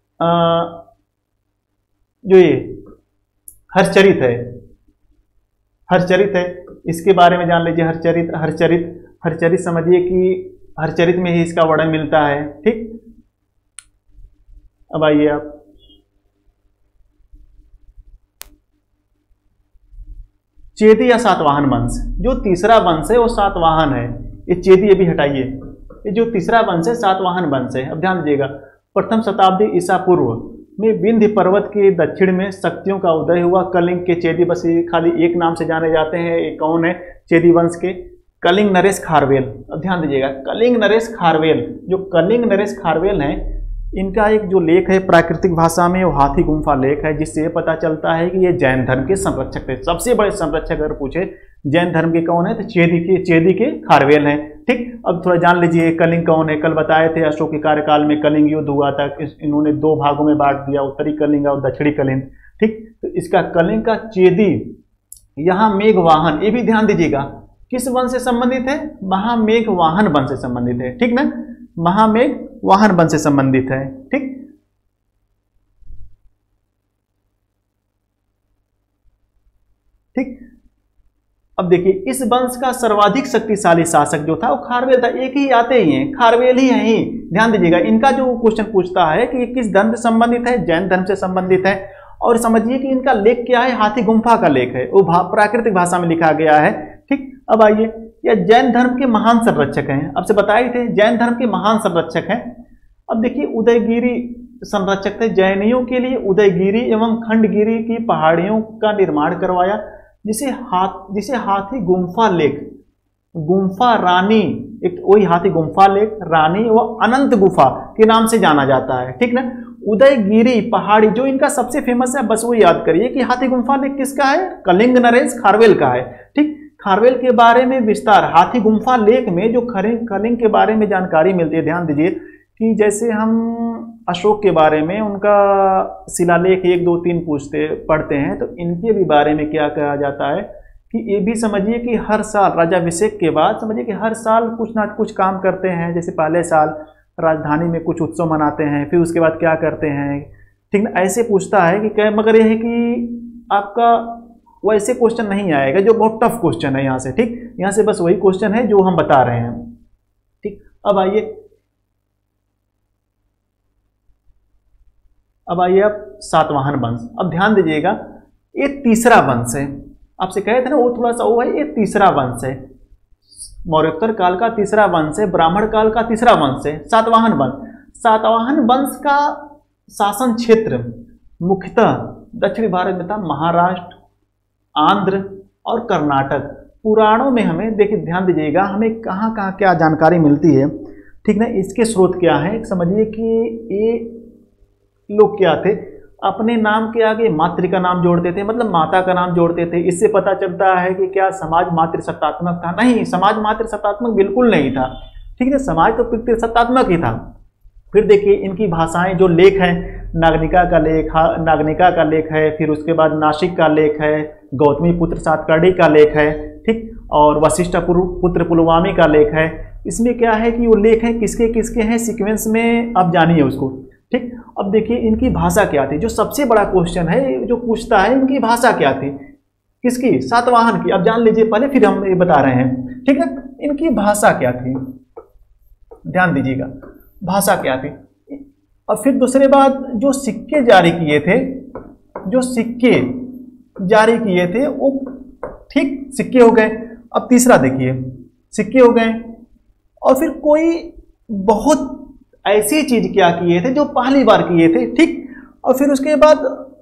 जो ये हर्षचरित है, हर्षचरित है, इसके बारे में जान लीजिए। हर्षचरित हर्षचरित हर्षचरित समझिए कि हर्षचरित में ही इसका वर्णन मिलता है, ठीक। अब आइए आप, चेदी या सातवाहन वंश, जो तीसरा वंश है वो सातवाहन है। ये चेदी ये भी हटाइए, ये जो तीसरा वंश है सातवाहन वंश है। अब ध्यान दीजिएगा, प्रथम शताब्दी ईसा पूर्व में विंध्य पर्वत के दक्षिण में शक्तियों का उदय हुआ। कलिंग के चेदी, बस खाली एक नाम से जाने जाते हैं, ये कौन है चेदी वंश के? कलिंग नरेश खारवेल। अब ध्यान दीजिएगा, कलिंग नरेश खारवेल, जो कलिंग नरेश खारवेल हैं, इनका एक जो लेख है प्राकृतिक भाषा में वो हाथी गुम्फा लेख है, जिससे ये पता चलता है कि ये जैन धर्म के संरक्षक थे। सबसे बड़े संरक्षक अगर पूछे जैन धर्म के कौन है तो चेदी के चेदी के खारवेल हैं। ठीक, अब थोड़ा जान लीजिए कलिंग कौन है। कल बताए थे अशोक के कार्यकाल में कलिंग युद्ध हुआ था, इन्होंने दो भागों में बांट दिया, उत्तरी कलिंग और दक्षिणी कलिंग। ठीक, तो इसका कलिंग का चेदी यहाँ मेघवाहन, ये भी ध्यान दीजिएगा किस वंश से संबंधित है, महामेघवाहन वंश से संबंधित है। ठीक ना, महामेघवाहन वंश से संबंधित है। ठीक, ठीक, अब देखिए इस वंश का सर्वाधिक शक्तिशाली शासक जो था वो खारवेल था। एक ही आते ही हैं, खारवेल ही है ही। ध्यान दीजिएगा इनका जो क्वेश्चन पूछता है कि किस धर्म से संबंधित है, जैन धर्म से संबंधित है। और समझिए कि इनका लेख क्या है, हाथी गुम्फा का लेख है, वो भा, प्राकृतिक भाषा में लिखा गया है। ठीक, अब आइए, यह जैन धर्म के महान संरक्षक हैं। अब से बताए थे जैन धर्म के महान संरक्षक हैं। अब देखिए उदयगिरी संरक्षक थे, जैनियों के लिए उदयगिरी एवं खंडगिरी की पहाड़ियों का निर्माण करवाया, जिसे हाथ जिसे हाथी गुम्फा लेख, गुम्फा रानी, एक वही हाथी गुम्फा लेख रानी व अनंत गुफा के नाम से जाना जाता है। ठीक ना, उदयगिरी पहाड़ी जो इनका सबसे फेमस है, बस वो याद करिए कि हाथी गुम्फा लेख किसका है, कलिंग नरेश खारवेल का है। ठीक, खारवेल के बारे में विस्तार हाथी गुम्फा लेख में जो कलिंग के बारे में जानकारी मिलती है। ध्यान दीजिए कि जैसे हम अशोक के बारे में उनका शिलालेख एक दो तीन पूछते पढ़ते हैं, तो इनके भी बारे में क्या कहा जाता है कि ये भी समझिए कि हर साल राजाभिषेक के बाद समझिए कि हर साल कुछ ना कुछ काम करते हैं। जैसे पहले साल राजधानी में कुछ उत्सव मनाते हैं, फिर उसके बाद क्या करते हैं। ठीक ना, ऐसे पूछता है कि क्या, मगर यह है कि आपका वैसे क्वेश्चन नहीं आएगा जो बहुत टफ क्वेश्चन है यहाँ से। ठीक, यहाँ से बस वही क्वेश्चन है जो हम बता रहे हैं। ठीक, अब आइए अब आइए अब सातवाहन वंश। अब ध्यान दीजिएगा ये तीसरा वंश है। आपसे कहे थे ना वो थोड़ा सा वो है, ये तीसरा वंश है, मौर्योत्तर काल का तीसरा वंश है, ब्राह्मण काल का तीसरा वंश है, सातवाहन वंश। सातवाहन वंश का शासन क्षेत्र मुख्यतः दक्षिणी भारत में था, महाराष्ट्र, आंध्र और कर्नाटक। पुराणों में हमें देखिए ध्यान दीजिएगा हमें कहाँ कहाँ क्या जानकारी मिलती है। ठीक ना, इसके स्रोत क्या है, समझिए कि ये लोग क्या थे, अपने नाम के आगे मातृ का नाम जोड़ते थे, मतलब माता का नाम जोड़ते थे। इससे पता चलता है कि क्या समाज मातृसत्तात्मक था? नहीं, समाज मातृसत्तात्मक बिल्कुल नहीं था। ठीक है, समाज तो पितृसत्तात्मक ही था। फिर देखिए इनकी भाषाएं जो लेख हैं, नागनिका का लेख नागनिका का लेख है, फिर उसके बाद नासिक का लेख है, गौतमी पुत्र सातकर्णी का लेख है। ठीक, और वशिष्ठ पुत्र पुलवामी का लेख है। इसमें क्या है कि वो लेख हैं किसके किसके हैं, सीक्वेंस में आप जानिए उसको। ठीक, अब देखिए इनकी भाषा क्या थी, जो सबसे बड़ा क्वेश्चन है जो पूछता है, इनकी भाषा क्या थी, किसकी, सातवाहन की। अब जान लीजिए पहले, फिर हम ये बता रहे हैं। ठीक है, इनकी भाषा क्या थी, ध्यान दीजिएगा भाषा क्या थी। और फिर दूसरी बात, जो सिक्के जारी किए थे, जो सिक्के जारी किए थे वो ठीक सिक्के हो गए। अब तीसरा देखिए, सिक्के हो गए, और फिर कोई बहुत ऐसी चीज क्या किए थे जो पहली बार किए थे। ठीक, और फिर उसके बाद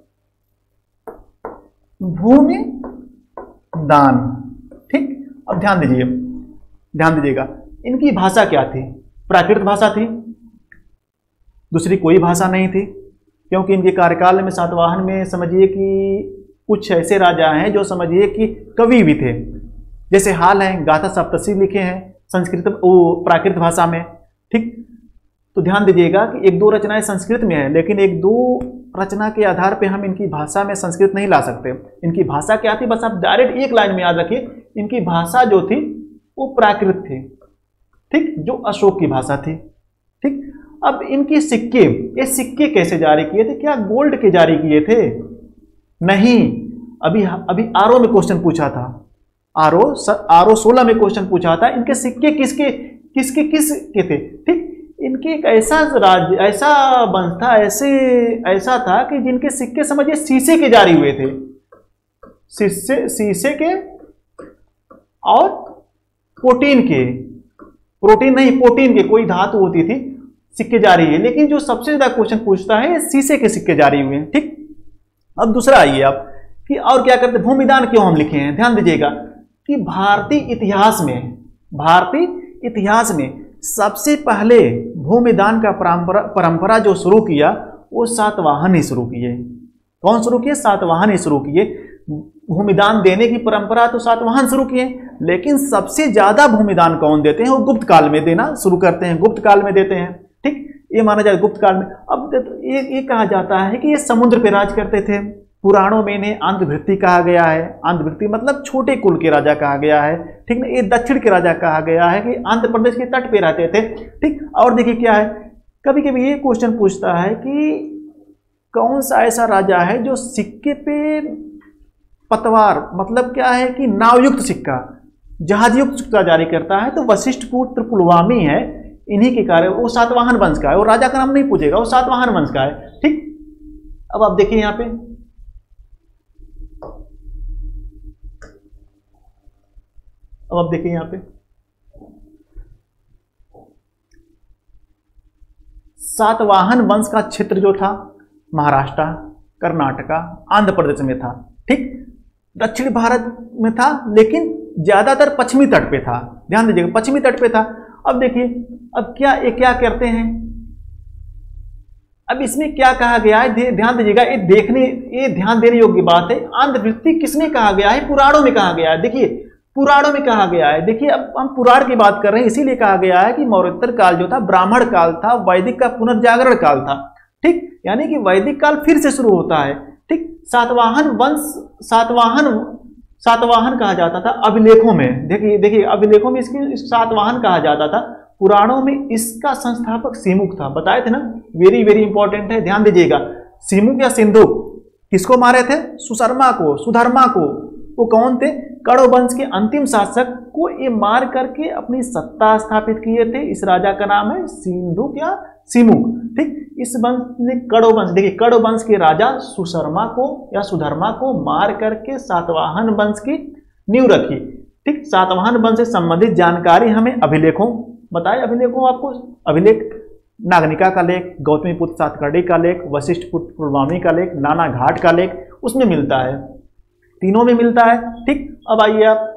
भूमि दान। ठीक, अब ध्यान दीजिए ध्यान दीजिएगा इनकी भाषा क्या थी, प्राकृत भाषा थी, दूसरी कोई भाषा नहीं थी। क्योंकि इनके कार्यकाल में सातवाहन में समझिए कि कुछ ऐसे राजा हैं जो समझिए कि कवि भी थे। जैसे हाल है गाथा सप्तशती लिखे हैं संस्कृत वो प्राकृत भाषा में। ठीक, तो ध्यान दीजिएगा कि एक दो रचनाएं संस्कृत में है, लेकिन एक दो रचना के आधार पे हम इनकी भाषा में संस्कृत नहीं ला सकते। इनकी भाषा क्या थी, बस आप डायरेक्ट एक लाइन में याद रखिए, इनकी भाषा जो थी वो प्राकृत थी। ठीक, जो अशोक की भाषा थी। ठीक, अब इनके सिक्के, ये सिक्के कैसे जारी किए थे, क्या गोल्ड के जारी किए थे? नहीं, अभी अभी आरओ में क्वेश्चन पूछा था, आरओ आरओ सोलह में क्वेश्चन पूछा था, इनके सिक्के किसके किसके किस के थे। ठीक, इनके एक ऐसा राज्य ऐसा वंश था, ऐसे ऐसा था कि जिनके सिक्के समझिए शीशे के जारी हुए थे, शीशे शीशे के और प्रोटीन के, प्रोटीन नहीं प्रोटीन के, कोई धातु होती थी, सिक्के जारी है। लेकिन जो सबसे ज्यादा क्वेश्चन पूछता है शीशे के सिक्के जारी हुए हैं। ठीक, अब दूसरा आइए आप कि और क्या करते, भूमिदान क्यों हम लिखे हैं। ध्यान दीजिएगा कि भारतीय इतिहास में भारतीय इतिहास में सबसे पहले भूमिदान का परंपरा परंपरा जो शुरू किया वो सातवाहन ही शुरू किए। कौन शुरू किए? सातवाहन ही शुरू किए। भूमिदान देने की परंपरा तो सातवाहन शुरू किए, लेकिन सबसे ज्यादा भूमिदान कौन देते हैं? वो गुप्त काल में देना शुरू करते हैं, गुप्त काल में देते हैं। ठीक, ये माना जाए गुप्त काल में। अब ये ये कहा जाता है कि ये समुद्र पे राज करते थे। पुराणों में इन्हें आंध्रभृत्ति कहा गया है। आंध्रभृत्ति मतलब छोटे कुल के राजा कहा गया है। ठीक ना, ये दक्षिण के राजा कहा गया है कि आंध्र प्रदेश के तट पे रहते थे। ठीक, और देखिए क्या है, कभी कभी ये क्वेश्चन पूछता है कि कौन सा ऐसा राजा है जो सिक्के पे पतवार मतलब क्या है कि नावयुक्त सिक्का, जहाजयुक्त सिक्का जारी करता है? तो वशिष्ठ पुत्र पुलवामी है, इन्हीं के कार्य। वो सातवाहन वंश का है, वो राजा का नाम नहीं पूछेगा, वो सातवाहन वंश का है। ठीक, अब आप देखिए यहां पे, अब आप देखिए यहां पे सातवाहन वंश का क्षेत्र जो था महाराष्ट्र, कर्नाटका, आंध्र प्रदेश में था। ठीक, दक्षिण भारत में था, लेकिन ज्यादातर पश्चिमी तट पे था। ध्यान दीजिएगा, पश्चिमी तट पे था। अब देखिए, अब क्या ये क्या करते हैं? अब इसमें क्या कहा गया है, ध्यान दीजिएगा, ये देखने ये ध्यान देने योग्य बात है। आंध्रवृत्ति किसमें कहा गया है? पुराणों में कहा गया है। देखिए, पुराणों में कहा गया है। देखिए, अब हम पुराण की बात कर रहे हैं, इसीलिए कहा गया है कि मौर्योत्तर काल जो था ब्राह्मण काल था, वैदिक का पुनर्जागरण काल था। ठीक, यानी कि वैदिक काल फिर से शुरू होता है। ठीक, सातवाहन वंश, सातवाहन सातवाहन कहा जाता था अभिलेखों में। देखिए देखिए अभिलेखों में इसकी इस सातवाहन कहा जाता था। पुराणों में इसका संस्थापक सीमुक था, बताए थे ना, वेरी वेरी इंपॉर्टेंट है, ध्यान दीजिएगा। सीमुक या सिंधु किसको मारे थे? सुशर्मा को, सुधर्मा को। वो कौन थे? कड़ो वंश के अंतिम शासक को ये मार करके अपनी सत्ता स्थापित किए थे। इस राजा का नाम है सिंधु या सीमुक। ठीक, इस वंश ने कड़ो वंश, देखिए कड़ो वंश के राजा सुशर्मा को या सुधर्मा को मार करके सातवाहन वंश की नींव रखी। ठीक, सातवाहन वंश से संबंधित जानकारी हमें अभिलेखों बताए। अभिलेखों आपको अभिलेख नागनिका का लेख, गौतमी पुत्र सातकर्णी का लेख, वशिष्ठ पुत्र पुलवामी का लेख, नाना घाट का लेख, उसमें मिलता है, तीनों में मिलता है। ठीक, अब आइए आप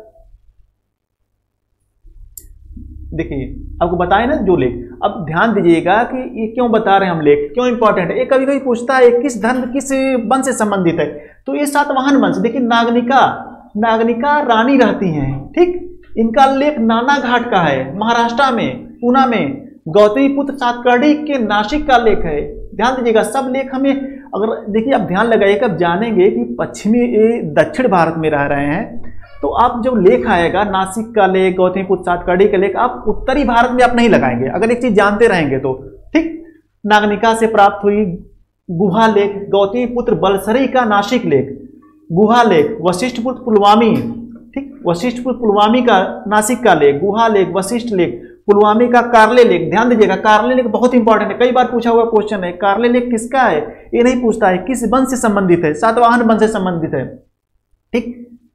देखिए, आपको बताए ना जो लेख। अब ध्यान दीजिएगा कि ये क्यों बता रहे हैं हम लेख, क्यों इंपॉर्टेंट है। ये कभी कभी पूछता है किस धर्म किस वंश से संबंधित है, तो ये सातवाहन वंश। देखिए नागनिका, नागनिका रानी रहती हैं। ठीक, इनका लेख नाना घाट का है, महाराष्ट्र में, पूना में। गौतमी पुत्र सातकर्णी के नासिक का लेख है। ध्यान दीजिएगा, सब लेख हमें, अगर देखिए आप ध्यान लगाइएगा, अब जानेंगे कि पश्चिमी दक्षिण भारत में रह रहे हैं, तो आप जब लेख आएगा नासिक का लेख, गौतमी पुत्र सातकर्णी का लेख, आप उत्तरी भारत में आप नहीं लगाएंगे अगर एक चीज जानते रहेंगे तो। ठीक, नागनिका से प्राप्त हुई गुहा लेख, गौतमी पुत्र बलसरी का नासिक लेख, गुहा लेख, वशिष्ठ पुत्र पुलवामी। ठीक, वशिष्ठ पुत्र पुलवामी का नासिक का लेख, गुहा लेख, वशिष्ठ लेख, पुलवामी का कार्ले लेख। ध्यान दीजिएगा, कार्ले लेख बहुत इंपॉर्टेंट है, कई बार पूछा हुआ क्वेश्चन है। कार्ले लेख किसका है? ये नहीं पूछता है किस वंश से संबंधित है, सातवाहन वंश से संबंधित है। ठीक,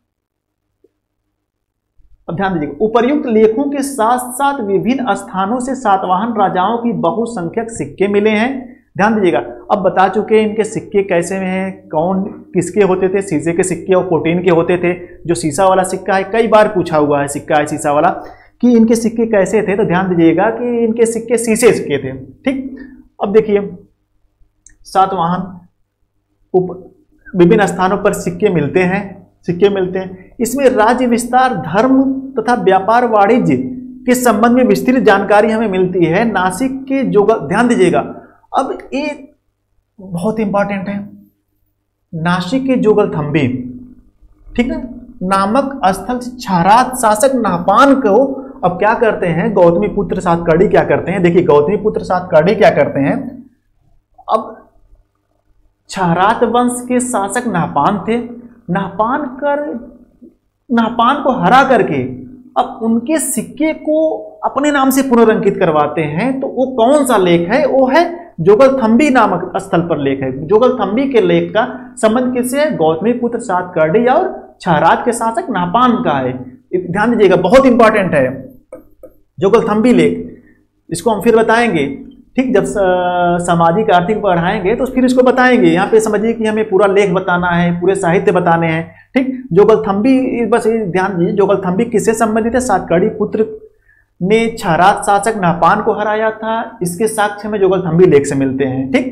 अब ध्यान दीजिएगा, उपर्युक्त लेखों के साथ साथ विभिन्न स्थानों से सातवाहन राजाओं की बहुसंख्यक सिक्के मिले हैं। ध्यान दीजिएगा, अब बता चुके हैं इनके सिक्के कैसे में हैं, कौन किसके होते थे, शीशे के सिक्के और प्रोटीन के होते थे। जो शीशा वाला सिक्का है, कई बार पूछा हुआ है, सिक्का है शीशा वाला, कि इनके सिक्के कैसे थे, तो ध्यान दीजिएगा कि इनके सिक्के शीशे सिक्के थे। ठीक, अब देखिए सातवाहन विभिन्न स्थानों पर सिक्के मिलते हैं, सिक्के मिलते हैं। इसमें राज्य विस्तार, धर्म तथा व्यापार वाणिज्य के संबंध में विस्तृत जानकारी हमें मिलती है। नासिक के जोगल, ध्यान दीजिएगा, अब ये बहुत इंपॉर्टेंट है, नासिक के जोगलथंबी, ठीक है, नामक स्थल क्षारात शासक नाहपान को अब क्या करते हैं, गौतमी पुत्र सातकर्णी क्या करते हैं, देखिए गौतमी पुत्र सातकर्णी क्या करते हैं, अब क्षारात वंश के शासक नाहपान थे, नाहपान कर नाहपान को हरा करके अब उनके सिक्के को अपने नाम से पुनरंकित करवाते हैं। तो वो कौन सा लेख है, वो है जोगलथंबी नामक स्थल पर लेख है। जोगलथंबी के लेख का संबंध किससे है, गौतमी पुत्र सातकर्णी और क्षारात के शासक नाहपान का है। ध्यान दीजिएगा, बहुत इंपॉर्टेंट है जोगलथंबी लेख, इसको हम फिर बताएंगे। ठीक, जब सामाजिक आर्थिक पढ़ाएंगे तो फिर इसको बताएंगे। यहाँ पे समझिए कि हमें पूरा लेख बताना है, पूरे साहित्य बताने हैं। ठीक, जोगलथंबी, बस ध्यान दीजिए, जोगलथंबी किससे संबंधित है, सातकर्णी पुत्र ने क्षारात शासक नहपान को हराया था। इसके साक्ष्य में जोगलथम्बी लेख से मिलते हैं। ठीक,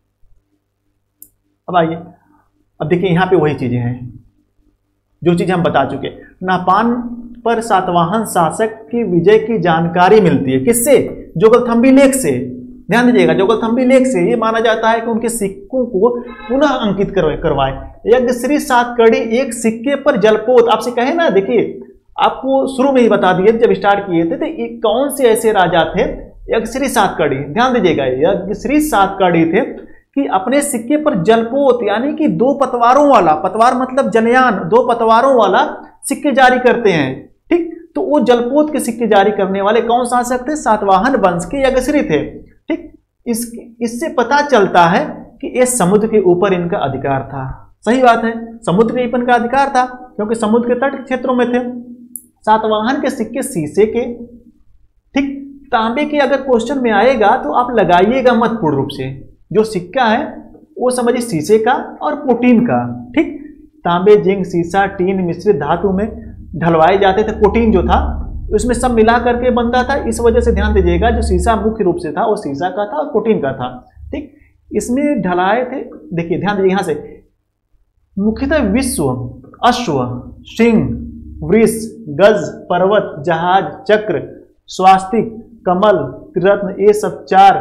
अब आइए, अब देखिए यहाँ पे वही चीजें हैं जो चीज हम बता चुके। नहपान पर सातवाहन शासक की विजय की जानकारी मिलती है किससे? जोगलथम्बी लेख से। ध्यान दीजिएगा, जोगलथम्बी लेख से ये माना जाता है कि उनके सिक्कों को पुनः अंकित करवाए। यज्ञश्री सातकर्णी एक सिक्के पर जलपोत, आपसे कहे ना, देखिए आपको शुरू में ही बता दिए जब स्टार्ट किए थे, तो एक कौन से ऐसे राजा थे? यज्ञश्री सातकर्णी। ध्यान दीजिएगा, यज्ञश्री सातकर्णी थे कि अपने सिक्के पर जलपोत यानी कि दो पतवारों वाला, पतवार मतलब जनयान, दो पतवारों वाला सिक्के जारी करते हैं। ठीक, तो वो जलपोत के सिक्के जारी करने वाले कौन शासक थे? सातवाहन वंश के यज्ञश्री थे। ठीक, इस इससे पता चलता है कि ये समुद्र के ऊपर इनका अधिकार था। सही बात है, समुद्र के ऊपर इनका अधिकार था क्योंकि समुद्र के तट क्षेत्रों में थे। सातवाहन के सिक्के शीशे के, ठीक, तांबे के अगर क्वेश्चन में आएगा तो आप लगाइएगा मत पूर्ण रूप से। जो सिक्का है वो समझिए शीशे का और प्रोटीन का। ठीक, तांबे, जिंक, सीसा, टीन मिश्रित धातु में ढलवाए जाते थे। प्रोटीन जो था उसमें सब मिला करके बनता था, इस वजह से ध्यान दीजिएगा जो शीशा मुख्य रूप से था वो शीशा का था और प्रोटीन का था। ठीक, इसमें ढलाए थे। देखिए ध्यान दीजिए, यहाँ से मुख्यतः विश्व, अश्व, सिंह, वृष, गज, पर्वत, जहाज, चक्र, स्वास्तिक, कमल, त्रिरत्न, ये सब चार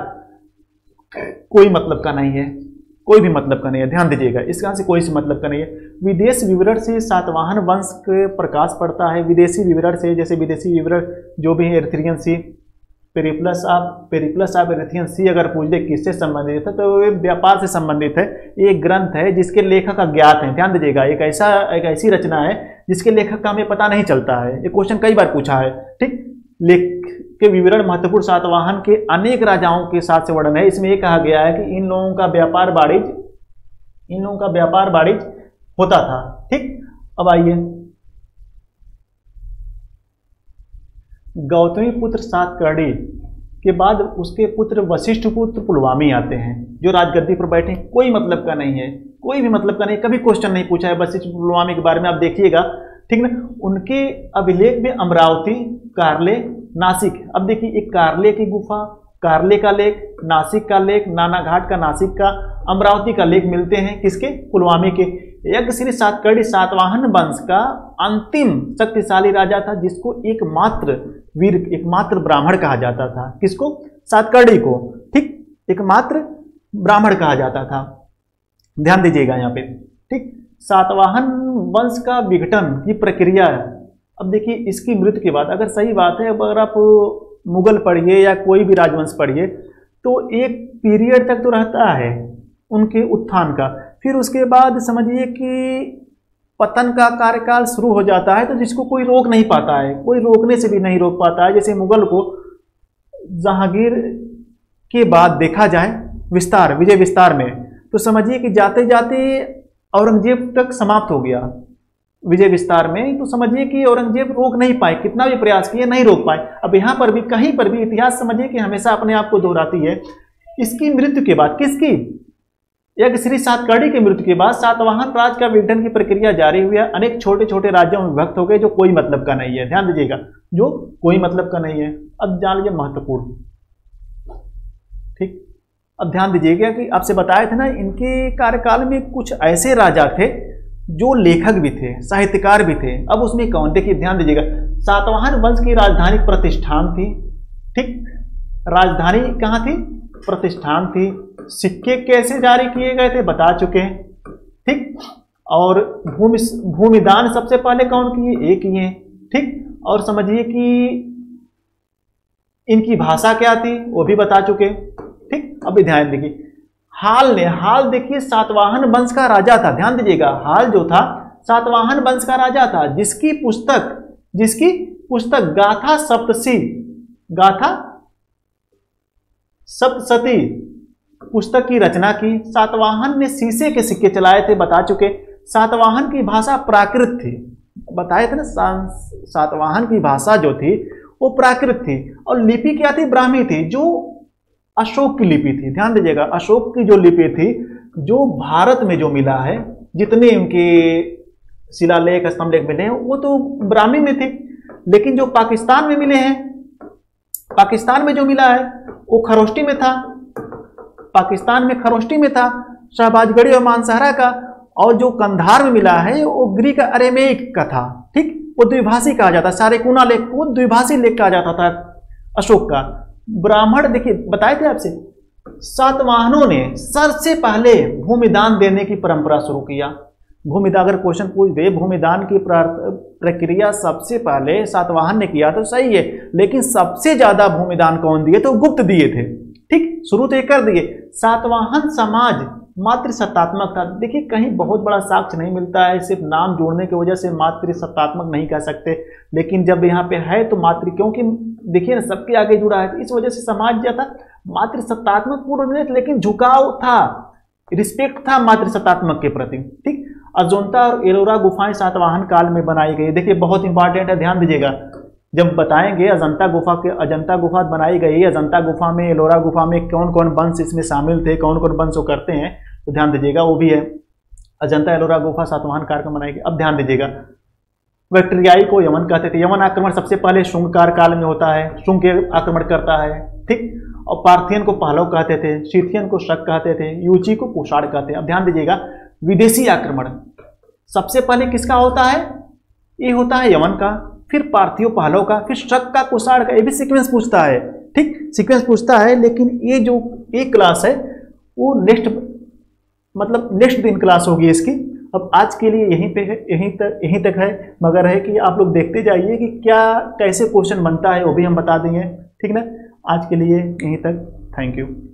कोई मतलब का नहीं है, कोई भी मतलब का नहीं है। ध्यान दीजिएगा, इसका से कोई से मतलब का नहीं है। विदेश विवरण से सातवाहन वंश के प्रकाश पड़ता है। विदेशी विवरण से, जैसे विदेशी विवरण जो भी है, Erythraean Sea, Periplus of Periplus of Erythraean Sea अगर पूछ दे किससे संबंधित है तो ये व्यापार से संबंधित है। ये ग्रंथ है जिसके लेखक अज्ञात हैं। ध्यान दीजिएगा, एक ऐसा एक ऐसी रचना है जिसके लेखक का हमें पता नहीं चलता है। ये क्वेश्चन कई बार पूछा है। ठीक, लेख के विवरण महत्वपूर्ण सातवाहन के अनेक राजाओं के साथ से वर्णन है। इसमें यह कहा गया है कि इन लोगों का व्यापार वाणिज्य इन लोगों का व्यापार वाणिज्य होता था। ठीक, अब आइए, गौतमी पुत्र सातकर्णी के बाद उसके पुत्र वशिष्ठ पुत्र पुलवामी आते हैं जो राजगद्दी पर बैठे। कोई मतलब का नहीं है, कोई भी मतलब का नहीं, कभी क्वेश्चन नहीं पूछा है वशिष्ठ पुलवामी के बारे में। आप देखिएगा, ठीक ना, उनके अभिलेख में अमरावती, कारले, नासिक। अब देखिए, एक कारले की गुफा, कारले का लेख, नासिक का लेख, नानाघाट का नासिक का, अमरावती का लेख मिलते हैं किसके? पुलवामी के। यज्ञश्री सातकर्णी सातवाहन वंश का अंतिम शक्तिशाली राजा था जिसको एकमात्र वीर, एकमात्र ब्राह्मण कहा जाता था। किसको? सातकर्णी को। ठीक, एकमात्र ब्राह्मण कहा जाता था। ध्यान दीजिएगा यहाँ पे। ठीक, सातवाहन वंश का विघटन की प्रक्रिया। अब देखिए, इसकी मृत्यु के बाद, अगर सही बात है, अगर आप मुगल पढ़िए या कोई भी राजवंश पढ़िए तो एक पीरियड तक तो रहता है उनके उत्थान का, फिर उसके बाद समझिए कि पतन का कार्यकाल शुरू हो जाता है, तो जिसको कोई रोक नहीं पाता है, कोई रोकने से भी नहीं रोक पाता है। जैसे मुगल को जहांगीर के बाद देखा जाए विस्तार, विजय विस्तार में, तो समझिए कि जाते जाते औरंगजेब तक समाप्त हो गया विजय विस्तार में। तो समझिए कि औरंगजेब रोक नहीं पाए, कितना भी प्रयास किए नहीं रोक पाए। अब यहाँ पर भी, कहीं पर भी इतिहास समझिए कि हमेशा अपने आप को दोहराती है। इसकी मृत्यु के बाद, किसकी? यज्ञश्री सातकर्णी की मृत्यु के बाद सातवाहन राज का विघटन की प्रक्रिया जारी हुई। अनेक छोटे छोटे राज्यों में विभक्त हो गए जो कोई मतलब का नहीं है। ध्यान दीजिएगा, जो कोई मतलब का नहीं है। अब जान लीजिए महत्वपूर्ण। ठीक, अब ध्यान दीजिएगा कि आपसे बताए थे ना, इनके कार्यकाल में कुछ ऐसे राजा थे जो लेखक भी थे, साहित्यकार भी थे। अब उसमें कौन? देखिए ध्यान दीजिएगा, सातवाहन वंश की राजधानी प्रतिष्ठान थी। ठीक, राजधानी कहाँ थी? प्रतिष्ठान थी। सिक्के कैसे जारी किए गए थे बता चुके हैं। ठीक, और भूमि भूमिदान सबसे पहले कौन किए? एक किए। ठीक, और समझिए कि इनकी भाषा क्या थी वो भी बता चुके। ठीक, अभी ध्यान देखिए, हाल ने हाल देखिए सातवाहन वंश का राजा था। ध्यान दीजिएगा, हाल जो था सातवाहन वंश का राजा था जिसकी पुस्तक जिसकी पुस्तक गाथा सप्तसी गाथा सप्तसती पुस्तक की रचना की। सातवाहन ने शीशे के सिक्के चलाए थे, बता चुके। सातवाहन की भाषा प्राकृत थी, बताए थे ना। सातवाहन की भाषा जो थी वो प्राकृत थी, और लिपि क्या थी? ब्राह्मी थी, जो अशोक की लिपि थी। ध्यान दीजिएगा, अशोक की जो लिपि थी, जो भारत में जो मिला है, जितने उनके शिलालेख स्तंभ लेख मिले हैं वो तो ब्राह्मी में थे, लेकिन जो पाकिस्तान में मिले हैं पाकिस्तान में जो मिला है वो खरोष्टी में था, पाकिस्तान में खरोष्टी में था शहबाजगढ़ी और मानसहरा का, और जो कंधार में मिला है वो ग्रीक अरेमेइक का था। ठीक, वो द्विभाषी कहा जाता, सारेकुना लेख को द्विभाषी लेख कहा जाता था अशोक का। ब्राह्मण, देखिए बताए थे आपसे, सातवाहनों ने सबसे पहले भूमिदान देने की परंपरा शुरू किया। भूमिदान, अगर क्वेश्चन पूछ दे भूमिदान की प्रक्रिया सबसे पहले सातवाहन ने किया तो सही है, लेकिन सबसे ज्यादा भूमिदान कौन दिए? तो गुप्त दिए थे। ठीक, शुरू तो ये कर दिए। सातवाहन समाज मातृसत्तात्मक था। देखिए कहीं बहुत बड़ा साक्ष्य नहीं मिलता है, सिर्फ नाम जोड़ने की वजह से मातृसत्तात्मक नहीं कह सकते, लेकिन जब यहाँ पे है तो मातृ, क्योंकि देखिए ना सबके आगे जुड़ा है, इस वजह से समाज जो था मातृसत्तात्मक पूर्ण नहीं, लेकिन झुकाव था, रिस्पेक्ट था मातृसत्तात्मक के प्रति। ठीक, अजंता और एलोरा गुफाएं सातवाहन काल में बनाई गई। देखिए बहुत इंपॉर्टेंट है, ध्यान दीजिएगा, जब बताएंगे अजंता गुफा के, अजंता गुफा बनाई गई, अजंता गुफा में, एलोरा गुफा में कौन कौन वंश इसमें शामिल थे, कौन कौन वंश वो करते हैं, तो ध्यान दीजिएगा, वो भी है। अजंता एलोरा गुफा सातवाहन काल में बनाई गई। अब ध्यान दीजिएगा, बैक्टीरियाई को यमन कहते थे। यमन आक्रमण सबसे पहले शुंगकार काल में होता है, शुंग के आक्रमण करता है। ठीक, और पार्थियन को पहलव कहते थे, सीथियन को शक कहते थे, यूची को कुषाण कहते हैं। अब ध्यान दीजिएगा, विदेशी आक्रमण सबसे पहले किसका होता है? ये होता है यमन का, फिर पार्थिव पहलव का, फिर शक का, कुषाण का। ये भी सीक्वेंस पूछता है। ठीक, सीक्वेंस पूछता है, लेकिन ये जो एक क्लास है वो नेक्स्ट, मतलब नेक्स्ट दिन क्लास होगी इसकी। अब आज के लिए यहीं पे है, यहीं तक यहीं तक है, मगर है कि आप लोग देखते जाइए कि क्या कैसे क्वेश्चन बनता है, वो भी हम बता देंगे। ठीक ना, आज के लिए यहीं तक, थैंक यू।